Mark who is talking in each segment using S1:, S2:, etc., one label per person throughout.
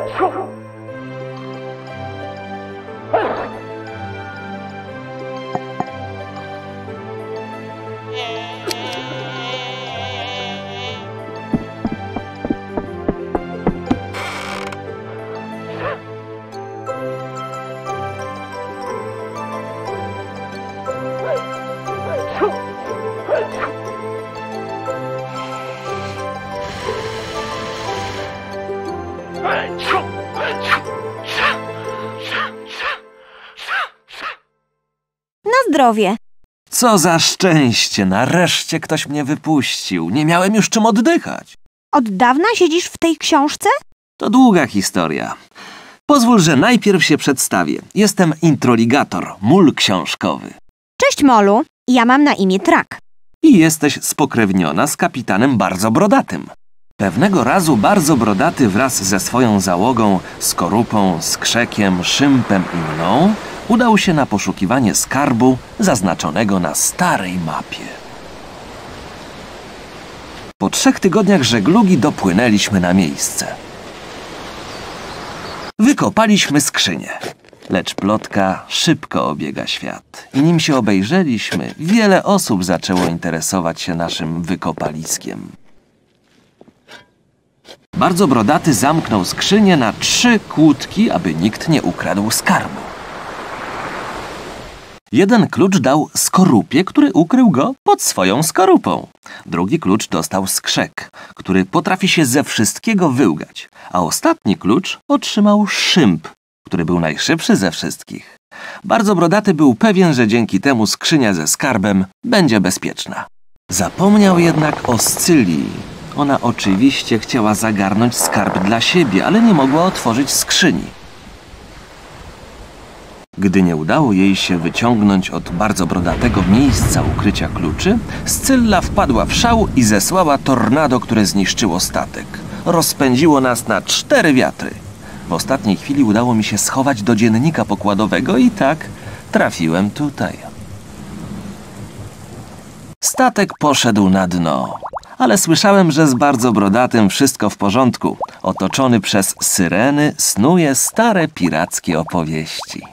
S1: Na zdrowie.
S2: Co za szczęście, nareszcie ktoś mnie wypuścił. Nie miałem już czym oddychać.
S1: Od dawna siedzisz w tej książce?
S2: To długa historia. Pozwól, że najpierw się przedstawię. Jestem introligator, mól książkowy.
S1: Cześć, Molu. Ja mam na imię Trak.
S2: I jesteś spokrewniona z kapitanem Bardzo Brodatym. Pewnego razu Bardzo Brodaty wraz ze swoją załogą, Skorupą, Skrzekiem, Szympem i mną udał się na poszukiwanie skarbu zaznaczonego na starej mapie. Po 3 tygodniach żeglugi dopłynęliśmy na miejsce. Wykopaliśmy skrzynię, lecz plotka szybko obiega świat. I nim się obejrzeliśmy, wiele osób zaczęło interesować się naszym wykopaliskiem. Bardzo Brodaty zamknął skrzynię na 3 kłódki, aby nikt nie ukradł skarbu. Jeden klucz dał Skorupie, który ukrył go pod swoją skorupą. Drugi klucz dostał Skrzek, który potrafi się ze wszystkiego wyłgać. A ostatni klucz otrzymał Szymp, który był najszybszy ze wszystkich. Bardzo Brodaty był pewien, że dzięki temu skrzynia ze skarbem będzie bezpieczna. Zapomniał jednak o Scylii. Ona oczywiście chciała zagarnąć skarb dla siebie, ale nie mogła otworzyć skrzyni. Gdy nie udało jej się wyciągnąć od Bardzo Brodatego miejsca ukrycia kluczy, Scylla wpadła w szał i zesłała tornado, które zniszczyło statek. Rozpędziło nas na 4 wiatry. W ostatniej chwili udało mi się schować do dziennika pokładowego i tak trafiłem tutaj. Statek poszedł na dno, ale słyszałem, że z Bardzo Brodatym wszystko w porządku. Otoczony przez syreny snuje stare pirackie opowieści.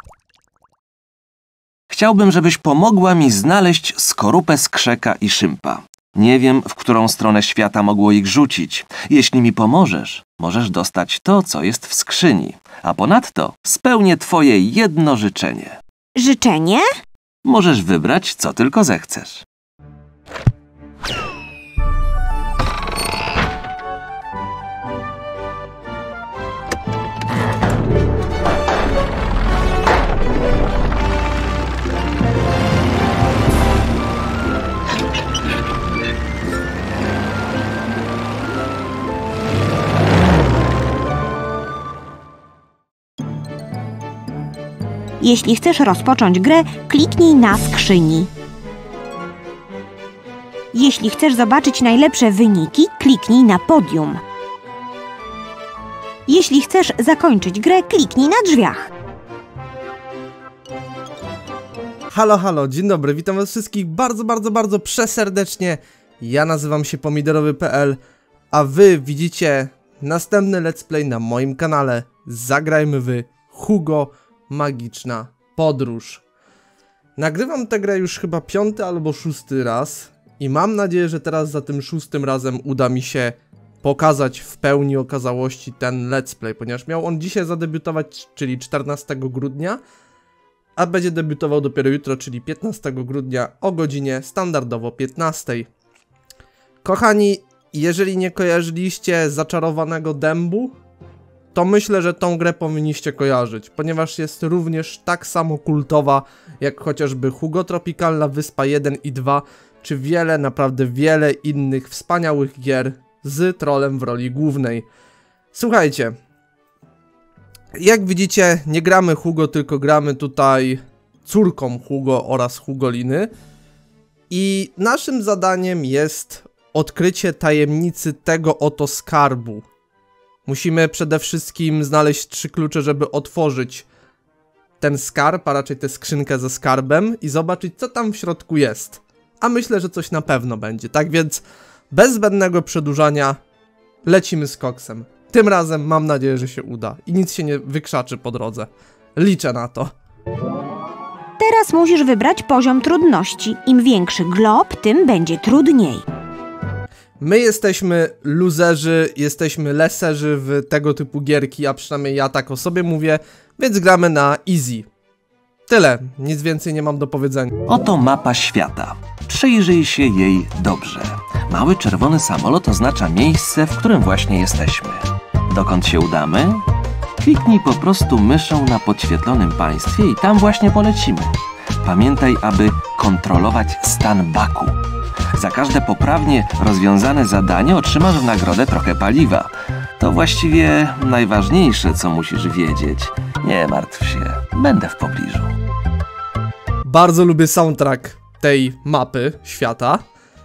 S2: Chciałbym, żebyś pomogła mi znaleźć Skorupę, Skrzeka i Szympa. Nie wiem, w którą stronę świata mogło ich rzucić. Jeśli mi pomożesz, możesz dostać to, co jest w skrzyni. A ponadto spełnię twoje jedno życzenie.
S1: Życzenie?
S2: Możesz wybrać, co tylko zechcesz.
S1: Jeśli chcesz rozpocząć grę, kliknij na skrzyni. Jeśli chcesz zobaczyć najlepsze wyniki, kliknij na podium. Jeśli chcesz zakończyć grę, kliknij na drzwiach.
S3: Halo, halo, dzień dobry, witam was wszystkich bardzo przeserdecznie. Ja nazywam się Pomidorowy.pl, a wy widzicie następny let's play na moim kanale. Zagrajmy w Hugo Magiczna Podróż. Nagrywam tę grę już chyba 5. albo 6. raz i mam nadzieję, że teraz za tym 6. razem uda mi się pokazać w pełni okazałości ten let's play, ponieważ miał on dzisiaj zadebiutować, czyli 14 grudnia, a będzie debiutował dopiero jutro, czyli 15 grudnia o godzinie standardowo 15. Kochani, jeżeli nie kojarzyliście Zaczarowanego Dębu, to myślę, że tą grę powinniście kojarzyć, ponieważ jest również tak samo kultowa jak chociażby Hugo Tropikalna Wyspa 1 i 2, czy wiele, naprawdę wiele innych wspaniałych gier z trolem w roli głównej. Słuchajcie, jak widzicie, nie gramy Hugo, tylko gramy tutaj córką Hugo oraz Hugoliny i naszym zadaniem jest odkrycie tajemnicy tego oto skarbu. Musimy przede wszystkim znaleźć 3 klucze, żeby otworzyć ten skarb, a raczej tę skrzynkę ze skarbem i zobaczyć, co tam w środku jest. A myślę, że coś na pewno będzie. Tak więc bez zbędnego przedłużania lecimy z koksem. Tym razem mam nadzieję, że się uda i nic się nie wykrzaczy po drodze. Liczę na to.
S1: Teraz musisz wybrać poziom trudności. Im większy glob, tym będzie trudniej.
S3: My jesteśmy luzerzy, jesteśmy leserzy w tego typu gierki, a przynajmniej ja tak o sobie mówię, więc gramy na easy. Tyle, nic więcej nie mam do powiedzenia.
S2: Oto mapa świata. Przyjrzyj się jej dobrze. Mały czerwony samolot oznacza miejsce, w którym właśnie jesteśmy. Dokąd się udamy? Kliknij po prostu myszą na podświetlonym państwie i tam właśnie polecimy. Pamiętaj, aby kontrolować stan baku. Za każde poprawnie rozwiązane zadanie otrzymasz w nagrodę trochę paliwa. To właściwie najważniejsze, co musisz wiedzieć. Nie martw się, będę w pobliżu.
S3: Bardzo lubię soundtrack tej mapy świata.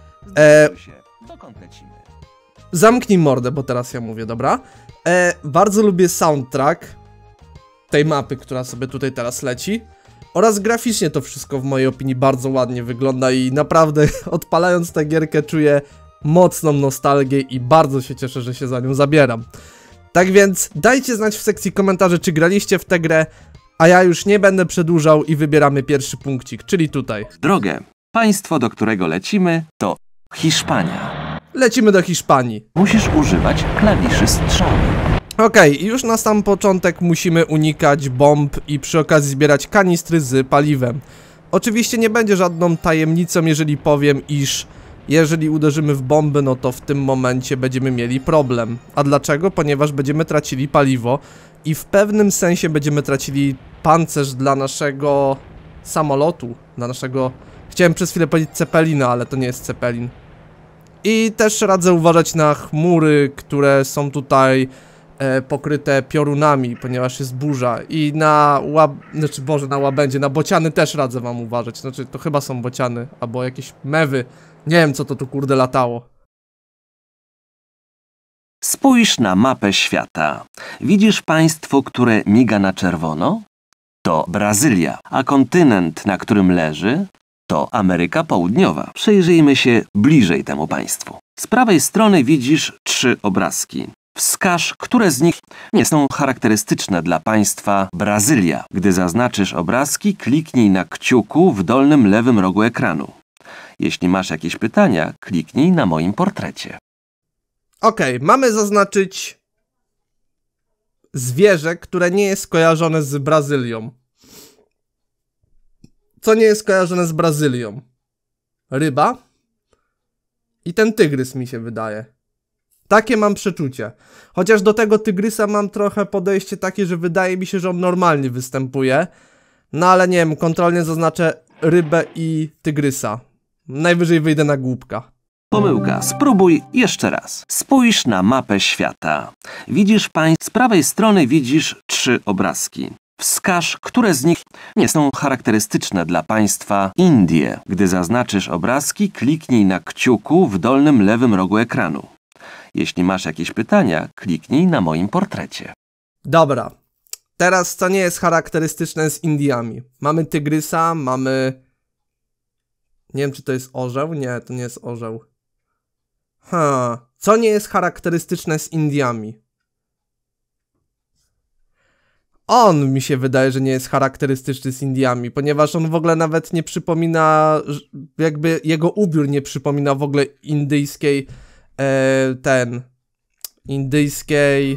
S2: Dokąd lecimy?
S3: Zamknij mordę, bo teraz ja mówię, dobra? Bardzo lubię soundtrack tej mapy, która sobie tutaj teraz leci. Oraz graficznie to wszystko w mojej opinii bardzo ładnie wygląda i naprawdę odpalając tę gierkę czuję mocną nostalgię i bardzo się cieszę, że się za nią zabieram. Tak więc dajcie znać w sekcji komentarzy, czy graliście w tę grę, a ja już nie będę przedłużał i wybieramy pierwszy punkcik, czyli tutaj.
S2: Drogę. Państwo, do którego lecimy, to Hiszpania.
S3: Lecimy do Hiszpanii.
S2: Musisz używać klawiszy strzału.
S3: Okej, już na sam początek musimy unikać bomb i przy okazji zbierać kanistry z paliwem. Oczywiście nie będzie żadną tajemnicą, jeżeli powiem, iż jeżeli uderzymy w bomby, no to w tym momencie będziemy mieli problem. A dlaczego? Ponieważ będziemy tracili paliwo i w pewnym sensie będziemy tracili pancerz dla naszego samolotu, dla naszego... Chciałem przez chwilę powiedzieć Cepelina, ale to nie jest Cepelin. I też radzę uważać na chmury, które są tutaj pokryte piorunami, ponieważ jest burza. I na na łabędzie, na bociany też radzę wam uważać. Znaczy, to chyba są bociany, albo jakieś mewy. Nie wiem, co to tu kurde latało.
S2: Spójrz na mapę świata. Widzisz państwo, które miga na czerwono? To Brazylia, a kontynent, na którym leży, to Ameryka Południowa. Przyjrzyjmy się bliżej temu państwu. Z prawej strony widzisz 3 obrazki. Wskaż, które z nich nie są charakterystyczne dla państwa Brazylia. Gdy zaznaczysz obrazki, kliknij na kciuku w dolnym lewym rogu ekranu. Jeśli masz jakieś pytania, kliknij na moim portrecie.
S3: Okej, mamy zaznaczyć zwierzę, które nie jest skojarzone z Brazylią. Co nie jest skojarzone z Brazylią? Ryba? I ten tygrys mi się wydaje. Takie mam przeczucie. Chociaż do tego tygrysa mam trochę podejście takie, że wydaje mi się, że on normalnie występuje. No ale nie wiem, kontrolnie zaznaczę rybę i tygrysa. Najwyżej wyjdę na głupka.
S2: Pomyłka. Spróbuj jeszcze raz. Spójrz na mapę świata. Widzisz z prawej strony widzisz 3 obrazki. Wskaż, które z nich nie są charakterystyczne dla państwa Indie. Gdy zaznaczysz obrazki, kliknij na kciuku w dolnym lewym rogu ekranu. Jeśli masz jakieś pytania, kliknij na moim portrecie.
S3: Dobra. Teraz co nie jest charakterystyczne z Indiami. Mamy tygrysa, mamy... Nie wiem, czy to jest orzeł? Nie, to nie jest orzeł. Co nie jest charakterystyczne z Indiami? On mi się wydaje, że nie jest charakterystyczny z Indiami, ponieważ on w ogóle nawet nie przypomina, jakby jego ubiór nie przypomina w ogóle indyjskiej, indyjskiej,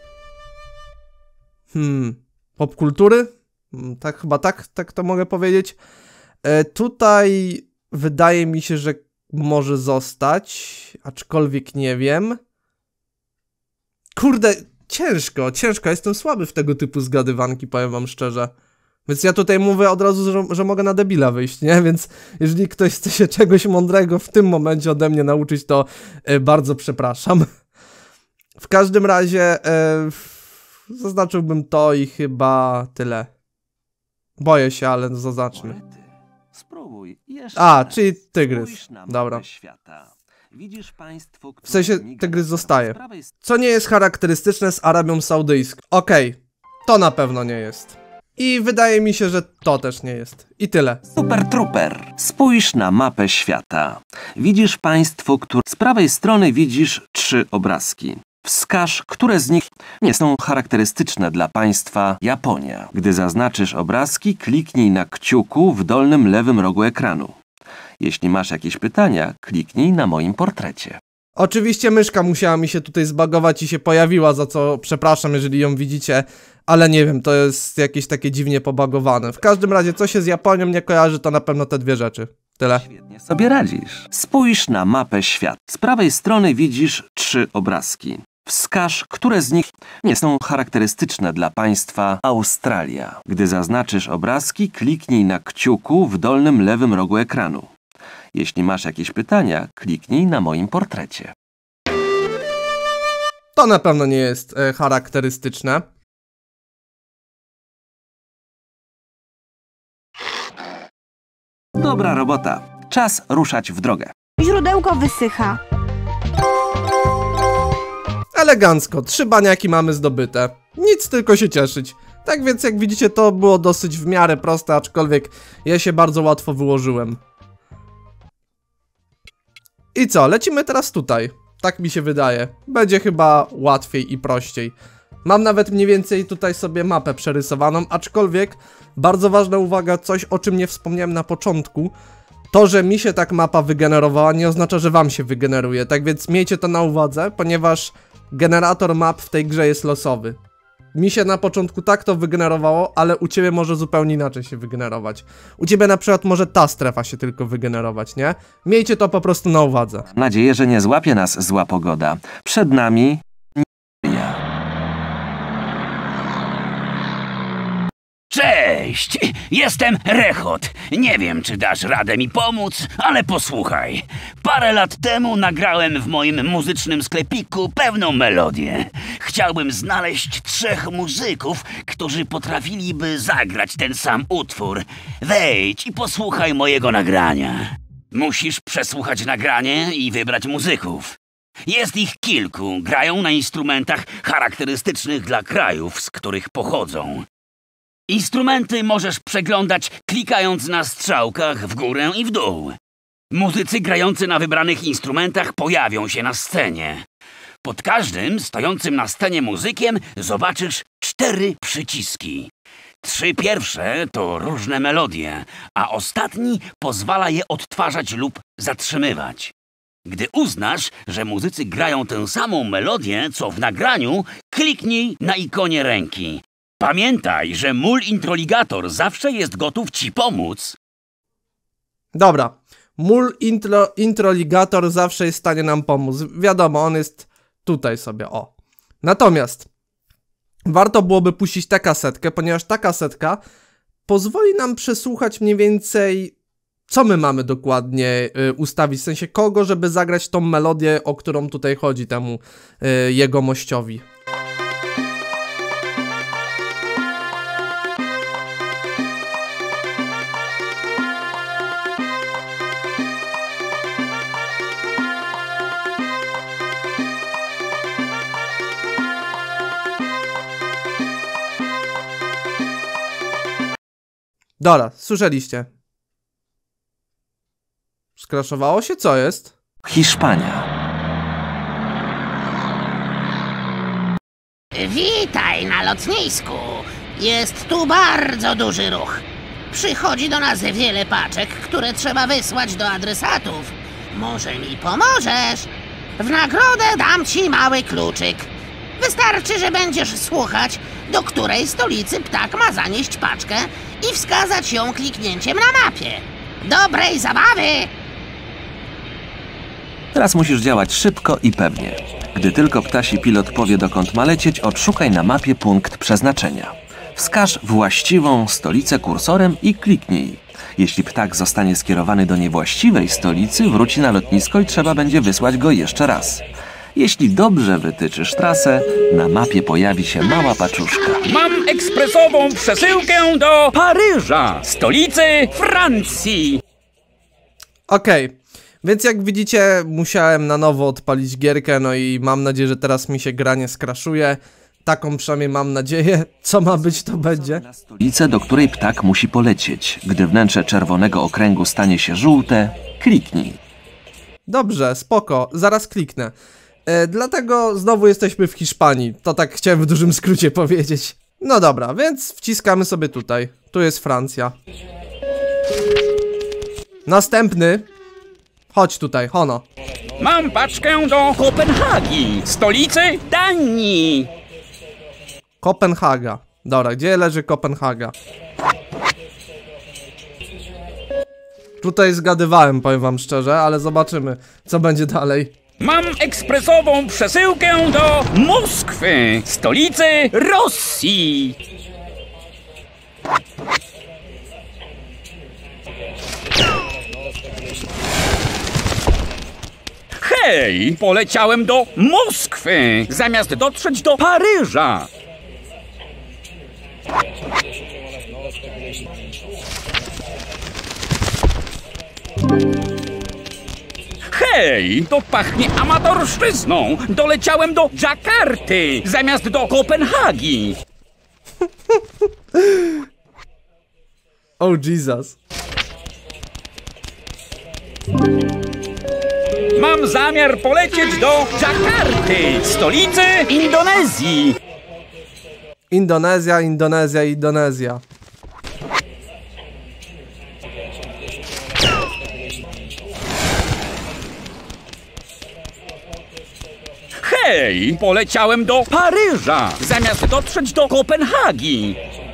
S3: popkultury? Tak, chyba tak to mogę powiedzieć. Tutaj wydaje mi się, że może zostać, aczkolwiek nie wiem. Kurde, ciężko, jestem słaby w tego typu zgadywanki, powiem wam szczerze. Więc ja tutaj mówię od razu, że mogę na debila wyjść, nie? Więc jeżeli ktoś chce się czegoś mądrego w tym momencie ode mnie nauczyć, to bardzo przepraszam. W każdym razie zaznaczyłbym to i chyba tyle. Boję się, ale zaznaczmy.
S2: Spróbuj jeszcze raz.
S3: Czyli tygrys. Dobra.
S2: Widzisz państwo,
S3: w sensie tygrys zostaje. Co nie jest charakterystyczne z Arabią Saudyjską. Okej, to na pewno nie jest. I wydaje mi się, że to też nie jest. I tyle.
S2: Super Trooper. Spójrz na mapę świata. Widzisz państwo, które z prawej strony widzisz 3 obrazki. Wskaż, które z nich nie są charakterystyczne dla państwa Japonia. Gdy zaznaczysz obrazki, kliknij na kciuku w dolnym lewym rogu ekranu. Jeśli masz jakieś pytania, kliknij na moim portrecie.
S3: Oczywiście myszka musiała mi się tutaj zbagować i się pojawiła, za co przepraszam, jeżeli ją widzicie, ale nie wiem, to jest jakieś takie dziwnie pobagowane. W każdym razie, co się z Japonią nie kojarzy, to na pewno te dwie rzeczy. Tyle.
S2: Świetnie sobie radzisz. Spójrz na mapę świata. Z prawej strony widzisz 3 obrazki. Wskaż, które z nich nie są charakterystyczne dla państwa Australia. Gdy zaznaczysz obrazki, kliknij na kciuku w dolnym lewym rogu ekranu. Jeśli masz jakieś pytania, kliknij na moim portrecie.
S3: To na pewno nie jest charakterystyczne.
S2: Dobra robota. Czas ruszać w drogę.
S1: Źródełko wysycha.
S3: Elegancko, 3 baniaki mamy zdobyte. Nic, tylko się cieszyć. Tak więc jak widzicie, to było dosyć w miarę proste, aczkolwiek ja się bardzo łatwo wyłożyłem. I co, lecimy teraz tutaj. Tak mi się wydaje. Będzie chyba łatwiej i prościej. Mam nawet mniej więcej tutaj sobie mapę przerysowaną, aczkolwiek bardzo ważna uwaga, coś o czym nie wspomniałem na początku. To, że mi się tak mapa wygenerowała, nie oznacza, że wam się wygeneruje. Tak więc miejcie to na uwadze, ponieważ generator map w tej grze jest losowy. Mi się na początku tak to wygenerowało, ale u ciebie może zupełnie inaczej się wygenerować. U ciebie na przykład może ta strefa się tylko wygenerować, nie? Miejcie to po prostu na uwadze.
S2: Mam nadzieję, że nie złapie nas zła pogoda. Przed nami Nigeria.
S4: Cześć! Jestem Rechot. Nie wiem, czy dasz radę mi pomóc, ale posłuchaj. Parę lat temu nagrałem w moim muzycznym sklepiku pewną melodię. Chciałbym znaleźć 3 muzyków, którzy potrafiliby zagrać ten sam utwór. Wejdź i posłuchaj mojego nagrania. Musisz przesłuchać nagranie i wybrać muzyków. Jest ich kilku, grają na instrumentach charakterystycznych dla krajów, z których pochodzą. Instrumenty możesz przeglądać klikając na strzałkach w górę i w dół. Muzycy grający na wybranych instrumentach pojawią się na scenie. Pod każdym stojącym na scenie muzykiem zobaczysz 4 przyciski. 3 pierwsze to różne melodie, a ostatni pozwala je odtwarzać lub zatrzymywać. Gdy uznasz, że muzycy grają tę samą melodię, co w nagraniu, kliknij na ikonie ręki. Pamiętaj, że mól introligator zawsze jest gotów ci pomóc.
S3: Dobra, mól introligator zawsze jest w stanie nam pomóc. Wiadomo, on jest tutaj sobie, o. Natomiast warto byłoby puścić tę kasetkę, ponieważ ta kasetka pozwoli nam przesłuchać mniej więcej, co my mamy dokładnie ustawić, w sensie kogo, żeby zagrać tą melodię, o którą tutaj chodzi temu jegomościowi. Dobra, słyszeliście. Skraszowało się? Co jest?
S2: Hiszpania.
S5: Witaj na lotnisku. Jest tu bardzo duży ruch. Przychodzi do nas wiele paczek, które trzeba wysłać do adresatów. Może mi pomożesz? W nagrodę dam ci mały kluczyk. Wystarczy, że będziesz słuchać, do której stolicy ptak ma zanieść paczkę i wskazać ją kliknięciem na mapie. Dobrej zabawy!
S2: Teraz musisz działać szybko i pewnie. Gdy tylko ptasi pilot powie, dokąd ma lecieć, odszukaj na mapie punkt przeznaczenia. Wskaż właściwą stolicę kursorem i kliknij. Jeśli ptak zostanie skierowany do niewłaściwej stolicy, wróci na lotnisko i trzeba będzie wysłać go jeszcze raz. Jeśli dobrze wytyczysz trasę, na mapie pojawi się mała paczuszka.
S4: Mam ekspresową przesyłkę do Paryża, stolicy Francji.
S3: Okej, więc jak widzicie, musiałem na nowo odpalić gierkę, no i mam nadzieję, że teraz mi się gra nie skraszuje. Taką przynajmniej mam nadzieję. Co ma być, to będzie.
S2: Na stolicę, do której ptak musi polecieć. Gdy wnętrze czerwonego okręgu stanie się żółte, kliknij.
S3: Dobrze, spoko, zaraz kliknę. Dlatego znowu jesteśmy w Hiszpanii. To tak chciałem w dużym skrócie powiedzieć. No dobra, więc wciskamy sobie tutaj. Tu jest Francja. Następny. Chodź tutaj, Hono.
S4: Mam paczkę do Kopenhagi, stolicy Danii.
S3: Kopenhaga. Dobra, gdzie leży Kopenhaga? Tutaj zgadywałem, powiem wam szczerze, ale zobaczymy, co będzie dalej.
S4: Mam ekspresową przesyłkę do Moskwy, stolicy Rosji. Hej, poleciałem do Moskwy, zamiast dotrzeć do Paryża. Hej, to pachnie amatorszczyzną. Doleciałem do Dżakarty, zamiast do Kopenhagi.
S3: Oh Jesus.
S4: Mam zamiar polecieć do Dżakarty, stolicy Indonezji.
S3: Indonezja, Indonezja, Indonezja.
S4: Hej, poleciałem do Paryża, zamiast dotrzeć do Kopenhagi.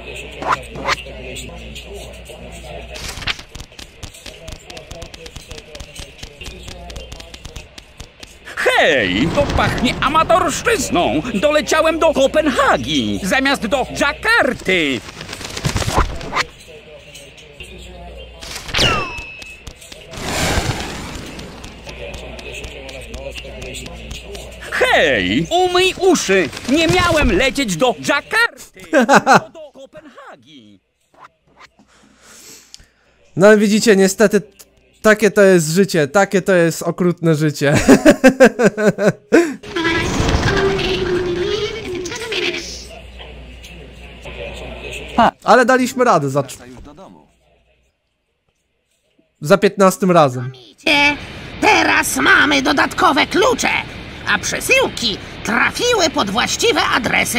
S4: Hej, to pachnie amatorszczyzną. Doleciałem do Kopenhagi, zamiast do Dżakarty. Hej, umyj uszy. Nie miałem lecieć do Dżakarty, tylko do Kopenhagi.
S3: No widzicie, niestety takie to jest życie, takie to jest okrutne życie. Ale daliśmy radę za 15 razem.
S5: Teraz mamy dodatkowe klucze, a przesyłki trafiły pod właściwe adresy.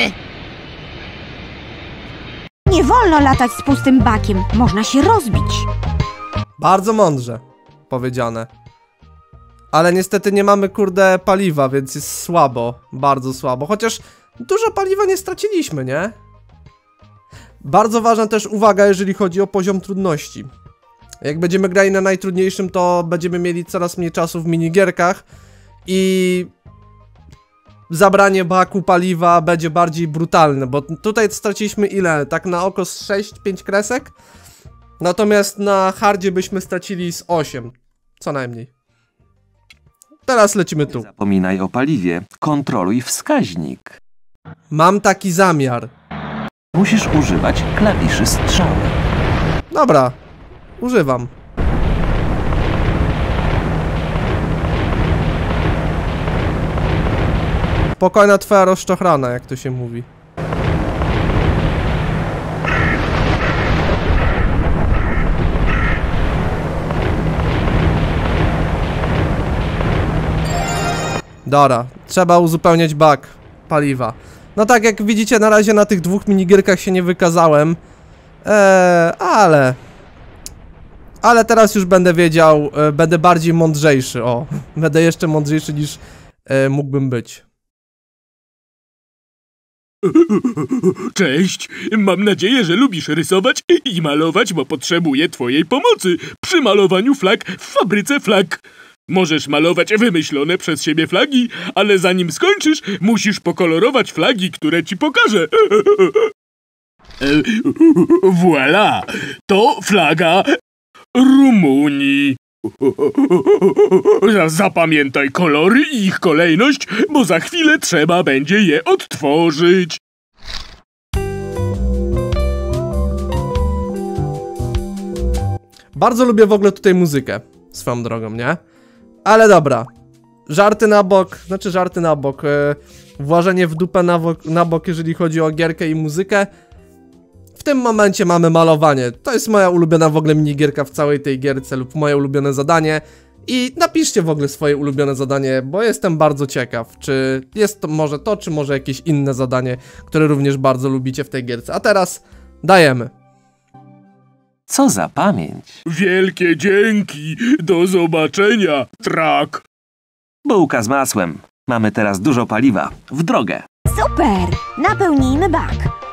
S1: Nie wolno latać z pustym bakiem, można się rozbić.
S3: Bardzo mądrze powiedziane. Ale niestety nie mamy, kurde, paliwa, więc jest słabo. Bardzo słabo. Chociaż dużo paliwa nie straciliśmy, nie? Bardzo ważna też uwaga, jeżeli chodzi o poziom trudności. Jak będziemy grali na najtrudniejszym, to będziemy mieli coraz mniej czasu w minigierkach i zabranie baku paliwa będzie bardziej brutalne, bo tutaj straciliśmy ile? Tak na oko z 6-5 kresek? Natomiast na hardzie byśmy stracili z 8, co najmniej. Teraz lecimy tu.
S2: Nie zapominaj o paliwie. Kontroluj wskaźnik.
S3: Mam taki zamiar.
S2: Musisz używać klawiszy strzały.
S3: Dobra, używam. Spokojna twoja rozczochrana, jak to się mówi. Dobra, trzeba uzupełniać bak paliwa. No tak, jak widzicie, na razie na tych dwóch minigierkach się nie wykazałem. Ale teraz już będę wiedział, będę bardziej mądrzejszy, o. Będę jeszcze mądrzejszy niż mógłbym być.
S6: Cześć, mam nadzieję, że lubisz rysować i malować, bo potrzebuję twojej pomocy przy malowaniu flag w fabryce flag. Możesz malować wymyślone przez siebie flagi, ale zanim skończysz, musisz pokolorować flagi, które ci pokażę. Voilà, to flaga Rumunii. Zapamiętaj kolory i ich kolejność, bo za chwilę trzeba będzie je odtworzyć.
S3: Bardzo lubię w ogóle tutaj muzykę, swoją drogą, nie? Ale dobra, żarty na bok, włażenie w dupę na bok, jeżeli chodzi o gierkę i muzykę. W tym momencie mamy malowanie. To jest moja ulubiona w ogóle minigierka w całej tej gierce lub moje ulubione zadanie. I napiszcie w ogóle swoje ulubione zadanie, bo jestem bardzo ciekaw, czy jest to może to, czy może jakieś inne zadanie, które również bardzo lubicie w tej gierce. A teraz dajemy.
S2: Co za pamięć.
S6: Wielkie dzięki! Do zobaczenia, Trak!
S2: Bułka z masłem. Mamy teraz dużo paliwa. W drogę.
S1: Super! Napełnijmy bak.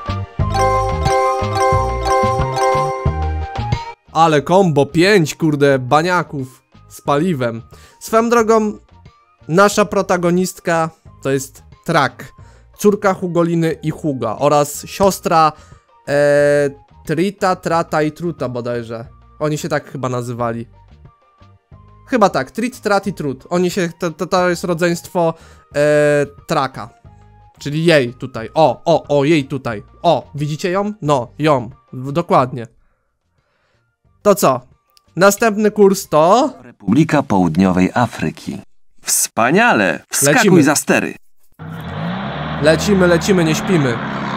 S3: Ale kombo 5, kurde, baniaków z paliwem. Swoją drogą, nasza protagonistka to jest Trak, córka Hugoliny i Huga oraz siostra Trita, Trata i Truta bodajże. Oni się tak chyba nazywali. Chyba tak, Trit, Trat i Trut. Oni się, to jest rodzeństwo Traka. Czyli jej tutaj. O, jej tutaj. O, widzicie ją? No, ją. Dokładnie. To co? Następny kurs to...
S2: Republika Południowej Afryki. Wspaniale! Wskakuj
S3: Lecimy.
S2: za stery.
S3: Lecimy, nie śpimy.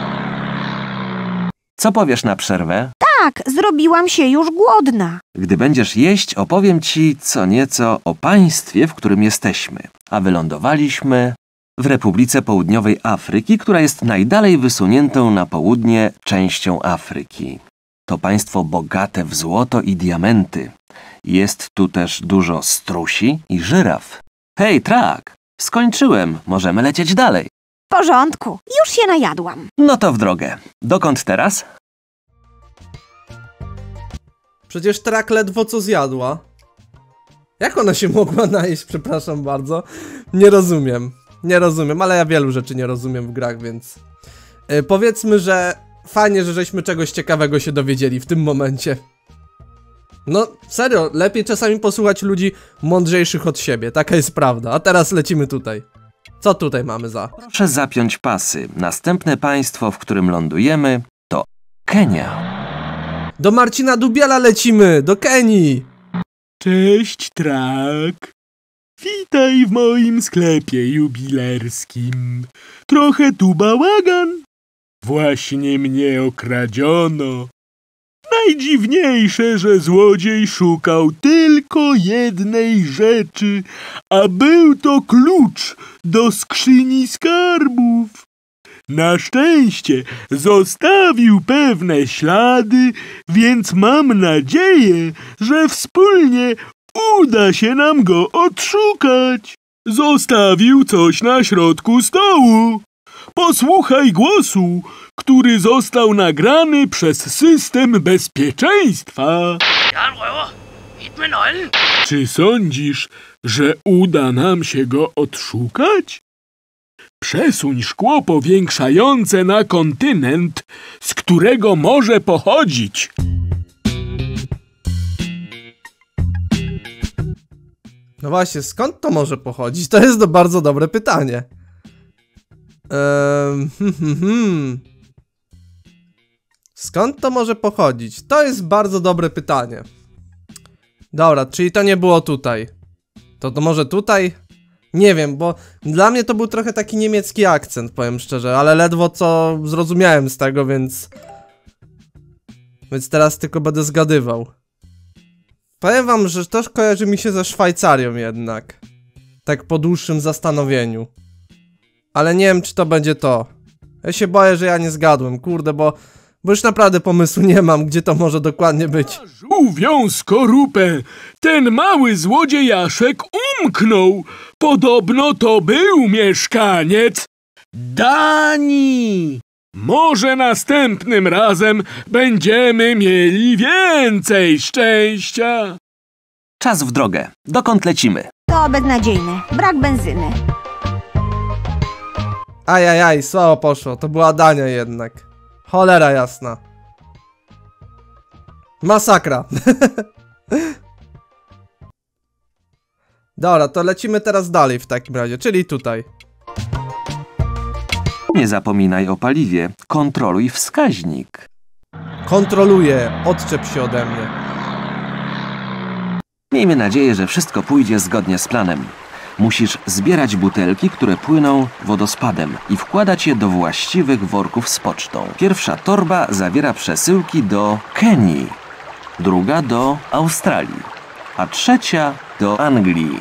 S2: Co powiesz na przerwę?
S1: Tak, zrobiłam się już głodna.
S2: Gdy będziesz jeść, opowiem ci co nieco o państwie, w którym jesteśmy. A wylądowaliśmy w Republice Południowej Afryki, która jest najdalej wysuniętą na południe częścią Afryki. To państwo bogate w złoto i diamenty. Jest tu też dużo strusi i żyraf. Hej, Trak! Skończyłem. Możemy lecieć dalej.
S1: W porządku, już się najadłam.
S2: No to w drogę. Dokąd teraz?
S3: Przecież Trak ledwo co zjadła. Jak ona się mogła najeść, przepraszam bardzo? Nie rozumiem, ale ja wielu rzeczy nie rozumiem w grach, więc... powiedzmy, że fajnie, że żeśmy czegoś ciekawego się dowiedzieli w tym momencie. No, serio, lepiej czasami posłuchać ludzi mądrzejszych od siebie, taka jest prawda. A teraz lecimy tutaj. Co tutaj mamy za?
S2: Proszę zapiąć pasy. Następne państwo, w którym lądujemy, to Kenia.
S3: Do Marcina Dubiela lecimy, do Kenii.
S6: Cześć, Trak! Witaj w moim sklepie jubilerskim. Trochę tu bałagan. Właśnie mnie okradziono. Najdziwniejsze, że złodziej szukał tylko jednej rzeczy, a był to klucz do skrzyni skarbów. Na szczęście zostawił pewne ślady, więc mam nadzieję, że wspólnie uda się nam go odszukać. Zostawił coś na środku stołu. Posłuchaj głosu, który został nagrany przez system bezpieczeństwa. Czy sądzisz, że uda nam się go odszukać? Przesuń szkło powiększające na kontynent, z którego może pochodzić.
S3: No właśnie, skąd to może pochodzić? To jest bardzo dobre pytanie. Skąd to może pochodzić? To jest bardzo dobre pytanie. Dobra, czyli to nie było tutaj. To może tutaj? Nie wiem, bo dla mnie to był trochę taki niemiecki akcent, powiem szczerze, ale ledwo co zrozumiałem z tego, więc teraz tylko będę zgadywał. Powiem wam, że to kojarzy mi się ze Szwajcarią jednak. Tak po dłuższym zastanowieniu. Ale nie wiem, czy to będzie to. Ja się boję, że ja nie zgadłem, kurde, bo już naprawdę pomysłu nie mam, gdzie to może dokładnie być.
S6: Żółwią skorupę! Ten mały złodziejaszek umknął! Podobno to był mieszkaniec Danii! Może następnym razem będziemy mieli więcej szczęścia!
S2: Czas w drogę. Dokąd lecimy?
S1: To beznadziejne, brak benzyny.
S3: Ajajaj, słabo poszło, to była Dania jednak. Cholera jasna. Masakra. Dobra, to lecimy teraz dalej w takim razie, czyli tutaj.
S2: Nie zapominaj o paliwie. Kontroluj wskaźnik.
S3: Kontroluję, odczep się ode mnie.
S2: Miejmy nadzieję, że wszystko pójdzie zgodnie z planem. Musisz zbierać butelki, które płyną wodospadem i wkładać je do właściwych worków z pocztą. Pierwsza torba zawiera przesyłki do Kenii, druga do Australii, a trzecia do Anglii.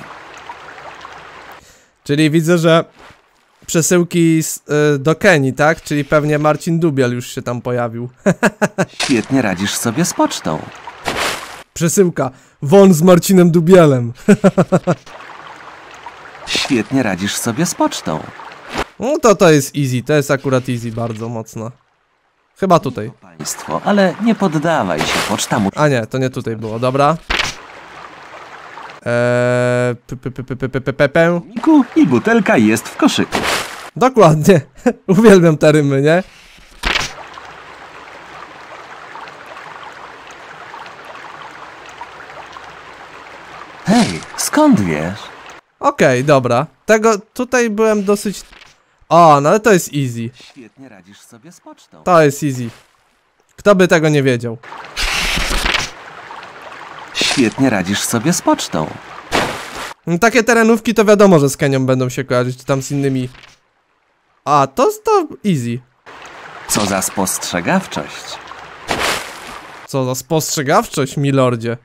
S3: Czyli widzę, że przesyłki do Kenii, tak? Czyli pewnie Marcin Dubiel już się tam pojawił.
S2: Świetnie radzisz sobie z pocztą.
S3: Przesyłka. Won z Marcinem Dubielem.
S2: Świetnie radzisz sobie z pocztą.
S3: No to jest easy, to jest akurat easy bardzo mocno. Chyba tutaj.
S2: Państwo, ale nie poddawaj się, poczta mu...
S3: A nie, to nie tutaj było, dobra.
S2: I butelka jest w koszyku.
S3: Dokładnie. Uwielbiam te rymy, nie?
S2: Hej, skąd wiesz?
S3: Okej, dobra. Tego tutaj byłem dosyć... O, no ale to jest easy.
S2: Świetnie radzisz sobie z pocztą.
S3: To jest easy. Kto by tego nie wiedział?
S2: Świetnie radzisz sobie z pocztą.
S3: No, takie terenówki to wiadomo, że z Kenią będą się kojarzyć, czy tam z innymi. A, to easy.
S2: Co za spostrzegawczość.
S3: Co za spostrzegawczość, milordzie.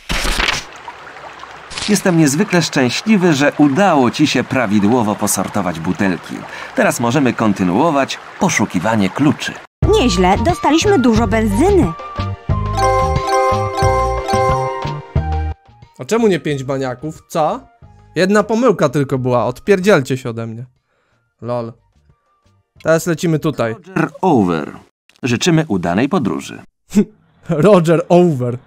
S2: Jestem niezwykle szczęśliwy, że udało ci się prawidłowo posortować butelki. Teraz możemy kontynuować poszukiwanie kluczy.
S1: Nieźle, dostaliśmy dużo benzyny.
S3: A czemu nie 5 baniaków? Co? Jedna pomyłka tylko była, odpierdzielcie się ode mnie. Lol. Teraz lecimy tutaj.
S2: Roger over. Życzymy udanej podróży.
S3: Roger over.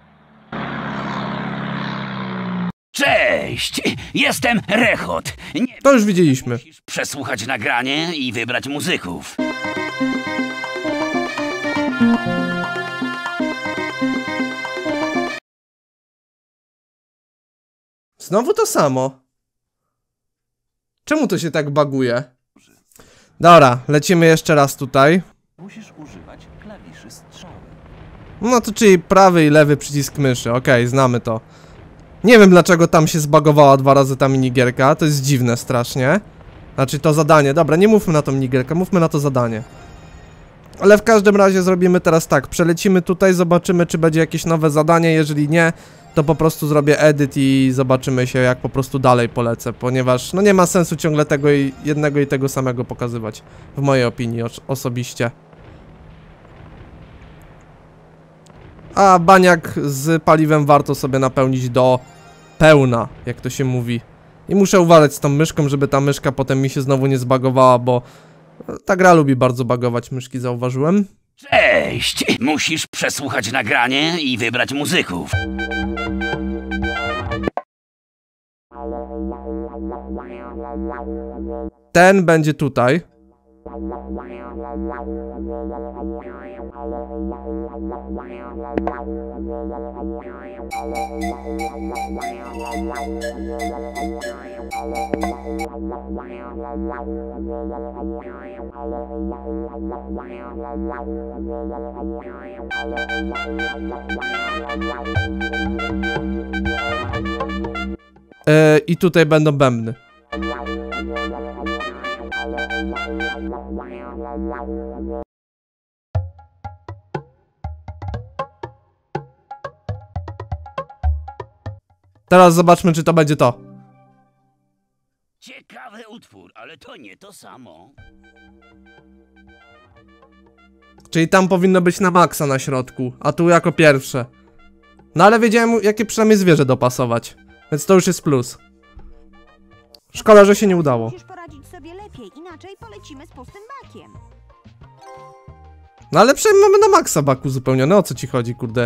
S4: Cześć! Jestem Rechot. Nie
S3: To już widzieliśmy.
S4: musisz przesłuchać nagranie i wybrać muzyków.
S3: Znowu to samo. Czemu to się tak baguje? Dobra, lecimy jeszcze raz tutaj.
S2: Musisz używać klawiszy strzały.
S3: No to czyli prawy i lewy przycisk myszy, okej, znamy to. Nie wiem dlaczego tam się zbagowała 2 razy ta minigierka, to jest dziwne strasznie. Znaczy to zadanie, dobra, nie mówmy na tą minigierkę, mówmy na to zadanie. Ale w każdym razie zrobimy teraz tak, przelecimy tutaj, zobaczymy czy będzie jakieś nowe zadanie, jeżeli nie, to po prostu zrobię edyt i zobaczymy się jak po prostu dalej polecę, ponieważ no nie ma sensu ciągle tego jednego i tego samego pokazywać, w mojej opinii osobiście. A baniak z paliwem warto sobie napełnić do pełna, jak to się mówi. I muszę uważać z tą myszką, żeby ta myszka potem mi się znowu nie zbagowała, bo ta gra lubi bardzo bagować myszki, zauważyłem.
S4: Cześć! Musisz przesłuchać nagranie i wybrać muzyków.
S3: Ten będzie tutaj. I tutaj będą bębny. Teraz zobaczmy, czy to będzie to.
S4: Ciekawy utwór, ale to nie to samo.
S3: Czyli tam powinno być na maksa na środku, a tu jako pierwsze. No ale wiedziałem, jakie przynajmniej zwierzę dopasować. Więc to już jest plus. Szkoda, że się nie udało.
S1: Musisz poradzić sobie lepiej, inaczej polecimy z pustym bakiem.
S3: No ale przynajmniej mamy na maksa baku uzupełnione. O co ci chodzi, kurde?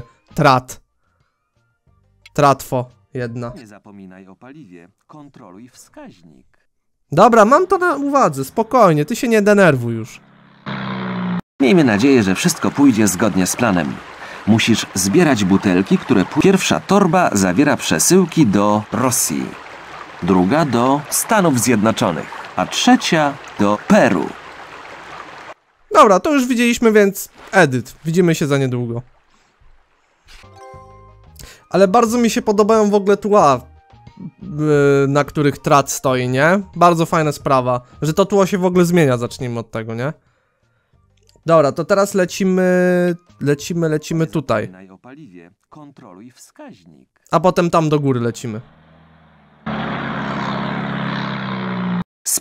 S3: Tratwo. Jedna.
S2: Nie zapominaj o paliwie. Kontroluj wskaźnik.
S3: Dobra, mam to na uwadze. Spokojnie, ty się nie denerwuj już.
S2: Miejmy nadzieję, że wszystko pójdzie zgodnie z planem. Musisz zbierać butelki, które... Pierwsza torba zawiera przesyłki do Rosji, druga do Stanów Zjednoczonych, a trzecia do Peru.
S3: Dobra, to już widzieliśmy, więc edyt. Widzimy się za niedługo. Ale bardzo mi się podobają w ogóle tła, na których trat stoi, nie? Bardzo fajna sprawa, że to tło się w ogóle zmienia, zacznijmy od tego, nie? Dobra, to teraz lecimy tutaj.
S2: O paliwie. Kontroluj wskaźnik.
S3: A potem tam do góry lecimy.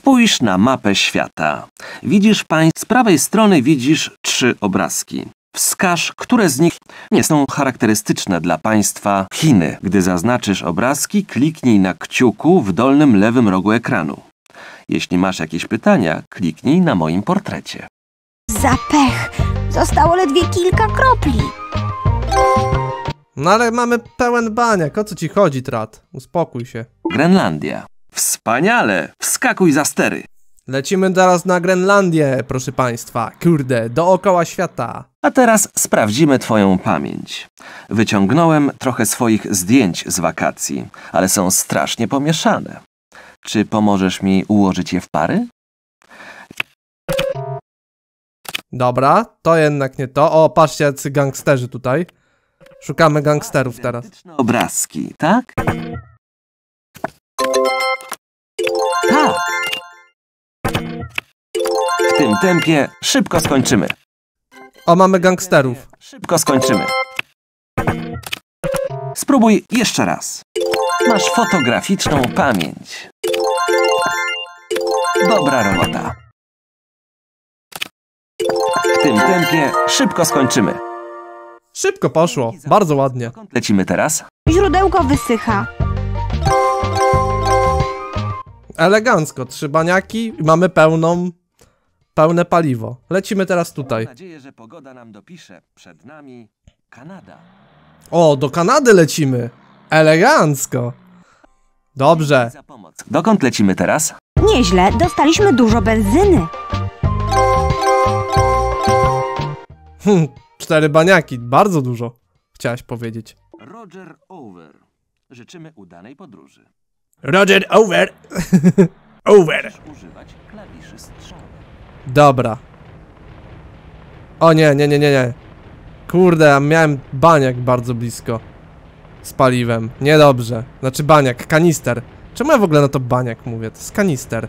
S2: Spójrz na mapę świata. Widzisz z prawej strony widzisz 3 obrazki. Wskaż, które z nich nie są charakterystyczne dla państwa Chiny. Gdy zaznaczysz obrazki, kliknij na kciuku w dolnym lewym rogu ekranu. Jeśli masz jakieś pytania, kliknij na moim portrecie.
S1: Za pech! Zostało ledwie kilka kropli.
S3: No ale mamy pełen baniak. O co ci chodzi, Trat? Uspokój się.
S2: Grenlandia. Wspaniale! Wskakuj za stery.
S3: Lecimy teraz na Grenlandię, proszę państwa. Kurde, dookoła świata.
S2: A teraz sprawdzimy twoją pamięć. Wyciągnąłem trochę swoich zdjęć z wakacji, ale są strasznie pomieszane. Czy pomożesz mi ułożyć je w pary?
S3: Dobra, to jednak nie to. O, patrzcie, jacy gangsterzy tutaj. Szukamy gangsterów teraz.
S2: Identyczne obrazki, tak? Tak! W tym tempie szybko skończymy.
S3: O, mamy gangsterów.
S2: Szybko skończymy. Spróbuj jeszcze raz. Masz fotograficzną pamięć. Dobra robota. W tym tempie szybko skończymy.
S3: Szybko poszło, bardzo ładnie.
S2: Dokąd lecimy teraz?
S1: Źródełko wysycha.
S3: Elegancko, 3 baniaki i mamy pełne paliwo. Lecimy teraz tutaj.
S2: Mam nadzieję, że pogoda nam dopisze. Przed nami Kanada.
S3: O, do Kanady lecimy. Elegancko. Dobrze.
S2: Za pomoc. Dokąd lecimy teraz?
S1: Nieźle, dostaliśmy dużo benzyny.
S3: 4 baniaki, bardzo dużo. Chciałaś powiedzieć.
S2: Roger Over. Życzymy udanej podróży.
S3: Roger, over. Over.
S2: Musisz używać klawiszy strzałowych.
S3: Dobra. O nie. Kurde, miałem baniak bardzo blisko. Z paliwem. Niedobrze. Znaczy baniak, kanister. Czemu ja w ogóle na to baniak mówię? To jest kanister.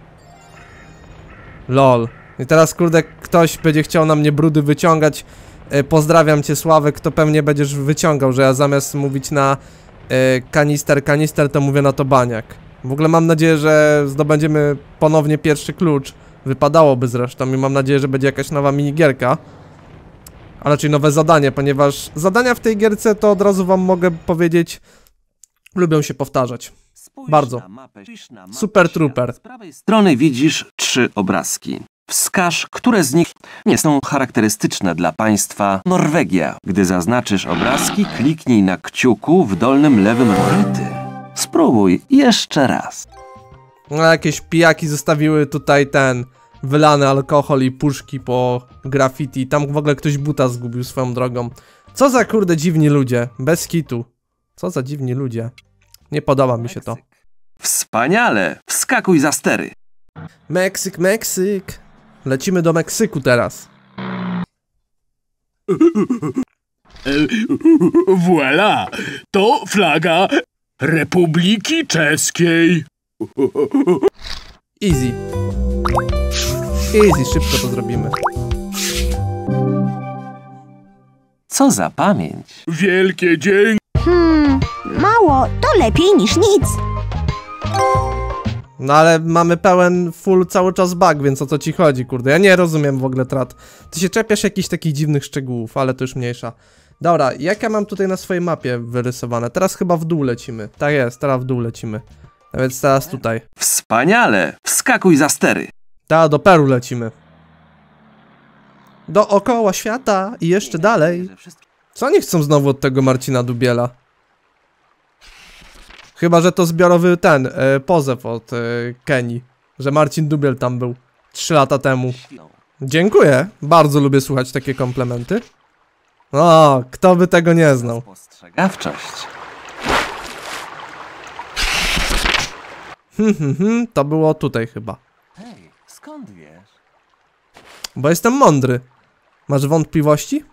S3: Lol. I teraz kurde ktoś będzie chciał na mnie brudy wyciągać. Pozdrawiam cię, Sławek, to pewnie będziesz wyciągał, że ja zamiast mówić na kanister to mówię na to baniak. W ogóle mam nadzieję, że zdobędziemy ponownie pierwszy klucz. Wypadałoby zresztą i mam nadzieję, że będzie jakaś nowa minigierka. A raczej nowe zadanie, ponieważ zadania w tej gierce to od razu wam mogę powiedzieć lubią się powtarzać.
S2: Spójrz
S3: Bardzo.
S2: na mapę
S3: Super
S2: świata.
S3: Trooper.
S2: Z prawej strony widzisz 3 obrazki. Wskaż, które z nich nie są charakterystyczne dla państwa Norwegia. Gdy zaznaczysz obrazki, kliknij na kciuku w dolnym lewym rogu. Spróbuj jeszcze raz.
S3: No, jakieś pijaki zostawiły tutaj wylany alkohol i puszki po graffiti. Tam w ogóle ktoś buta zgubił swoją drogą. Co za kurde dziwni ludzie. Bez kitu. Co za dziwni ludzie. Nie podoba mi się to.
S2: Wspaniale! Wskakuj za stery.
S3: Meksyk. Lecimy do Meksyku teraz.
S6: Voilà! To flaga Republiki Czeskiej.
S3: Easy, szybko to zrobimy.
S2: Co za pamięć.
S6: Wielkie dzięki.
S1: Mało, to lepiej niż nic.
S3: No ale mamy full cały czas bug, więc o co ci chodzi, kurde? Ja nie rozumiem w ogóle, Trat. Ty się czepiasz jakichś takich dziwnych szczegółów, ale to już mniejsza. Dobra, jak ja mam tutaj na swojej mapie wyrysowane? Teraz chyba w dół lecimy. Tak jest, teraz w dół lecimy. A więc teraz tutaj.
S2: Wspaniale! Wskakuj za stery.
S3: Teraz do Peru lecimy. Dookoła świata i jeszcze dalej. Co oni chcą znowu od tego Marcina Dubiela? Chyba, że to zbiorowy pozew od Kenii. Że Marcin Dubiel tam był 3 lata temu. Dziękuję. Bardzo lubię słuchać takie komplementy. O, kto by tego nie znał.
S2: Spostrzegawczość.
S3: To było tutaj chyba.
S2: Hej, skąd wiesz?
S3: Bo jestem mądry. Masz wątpliwości?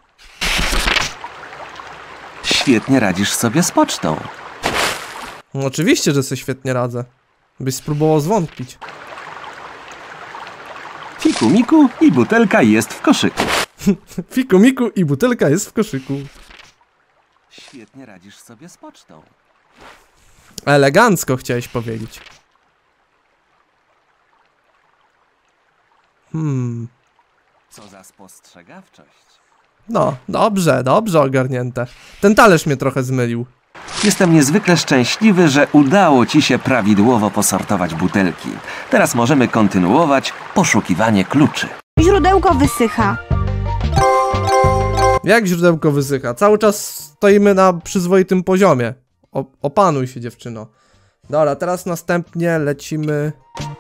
S2: Świetnie radzisz sobie z pocztą.
S3: No, oczywiście, że sobie świetnie radzę. Byś spróbował zwątpić.
S2: Fiku miku i butelka jest w koszyku.
S3: Fiku miku i butelka jest w koszyku.
S2: Świetnie radzisz sobie z pocztą.
S3: Elegancko chciałeś powiedzieć.
S2: Co za spostrzegawczość.
S3: No, dobrze, dobrze ogarnięte. Ten talerz mnie trochę zmylił.
S2: Jestem niezwykle szczęśliwy, że udało ci się prawidłowo posortować butelki. Teraz możemy kontynuować poszukiwanie kluczy.
S1: Źródełko wysycha.
S3: Jak źródełko wysycha? Cały czas stoimy na przyzwoitym poziomie. Opanuj się, dziewczyno. Dobra, teraz następnie lecimy...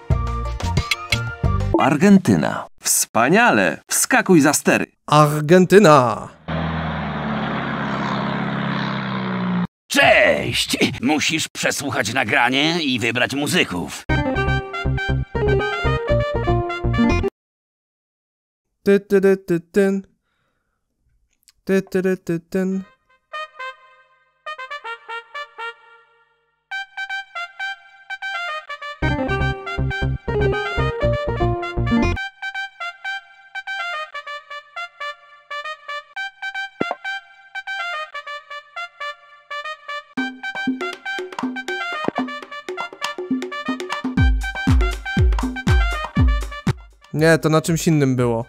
S2: Argentyna. Wspaniale! Wskakuj za stery.
S3: Argentyna!
S4: Cześć! Musisz przesłuchać nagranie i wybrać muzyków.
S3: Ty-ty-ty-ty-tyn. Ty-ty-ty-ty-tyn. Nie, to na czymś innym było.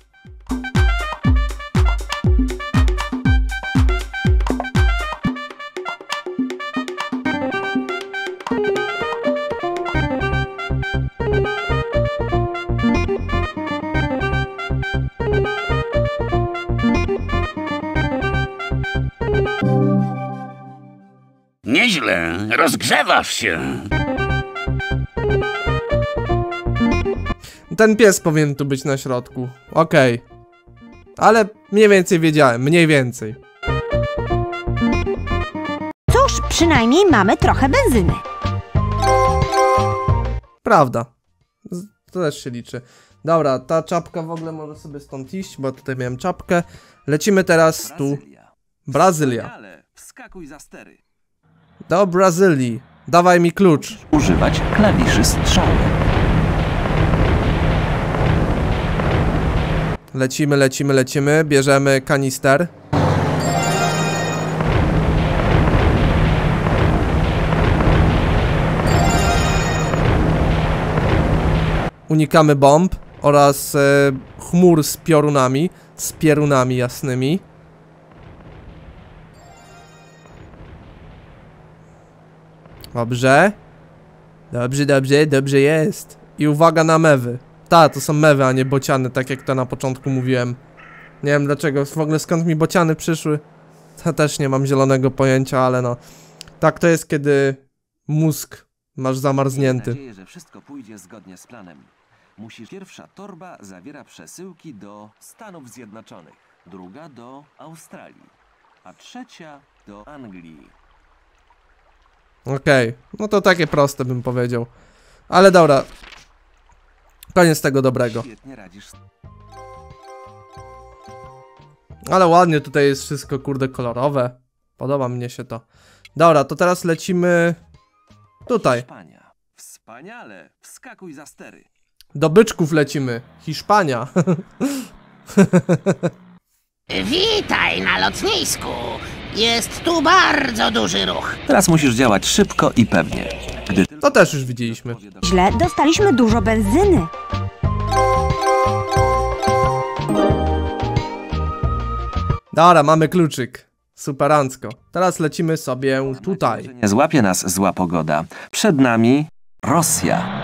S4: Nieźle, rozgrzewasz się.
S3: Ten pies powinien tu być na środku. Okej. Ale mniej więcej wiedziałem, mniej więcej.
S1: Cóż, przynajmniej mamy trochę benzyny.
S3: Prawda. To też się liczy. Dobra, ta czapka w ogóle może sobie stąd iść, bo tutaj miałem czapkę. Lecimy teraz tu. Brazylia.
S2: Wspaniale! Wskakuj za stery.
S3: Do Brazylii. Dawaj mi klucz.
S2: Używać klawiszy strzały.
S3: Lecimy, lecimy, lecimy. Bierzemy kanister. Unikamy bomb oraz chmur z piorunami. Z pierunami jasnymi. Dobrze. Dobrze, dobrze, dobrze jest. I uwaga na mewy. Ta, to są mewy, a nie bociany, tak jak to na początku mówiłem. Nie wiem dlaczego, w ogóle skąd mi bociany przyszły. To też nie mam zielonego pojęcia, ale no. Tak to jest, kiedy mózg masz zamarznięty.
S2: Mam nadzieję, że wszystko pójdzie zgodnie z planem. Pierwsza torba zawiera przesyłki do Stanów Zjednoczonych, druga do Australii, a trzecia do Anglii.
S3: Okej, no to takie proste bym powiedział. Ale dobra. Koniec tego dobrego.
S2: Świetnie radzisz.
S3: Ale ładnie tutaj jest wszystko, kurde, kolorowe. Podoba mnie się to. Dobra, to teraz lecimy tutaj.
S2: Hiszpania. Wspaniale! Wskakuj za stery.
S3: Do byczków lecimy. Hiszpania.
S5: Witaj na lotnisku. Jest tu bardzo duży ruch.
S2: Teraz musisz działać szybko i pewnie. Gdy
S3: To też już widzieliśmy.
S1: Źle, dostaliśmy dużo benzyny.
S3: Dobra, mamy kluczyk. Superancko. Teraz lecimy sobie tutaj.
S2: nie złapie nas zła pogoda. Przed nami Rosja.